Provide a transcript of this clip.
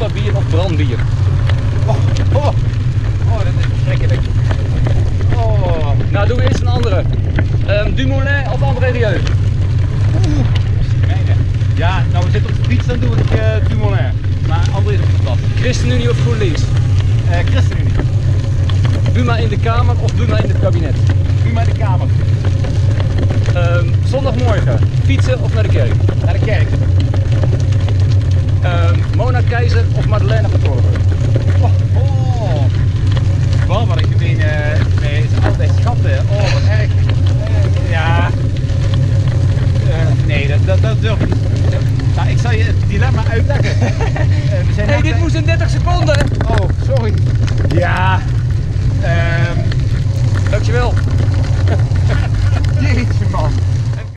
Alfa-bier of brandbier? Oh, dat is verschrikkelijk. Oh. Nou, doen we eerst een andere. Dumoulin of André Rieu? Ja, nou we zitten op de fiets, dan doe ik Dumoulin. Maar André is op de plat. ChristenUnie of GroenLinks? ChristenUnie. Buma in de Kamer of Buma in het kabinet? Buma in de Kamer. Zondagmorgen, fietsen of naar de kerk? Naar de kerk. Mona Keizer of Madeleine van Torenburg? Wel wat ik gemeen, nee, het is altijd schatten. Oh, wat erg. Ja. Nee, dat durf ik niet. Nou, ik zal je het dilemma uitleggen. Hey, dit moest in 30 seconden! Oh, sorry. Ja. Dankjewel. Jeetje man.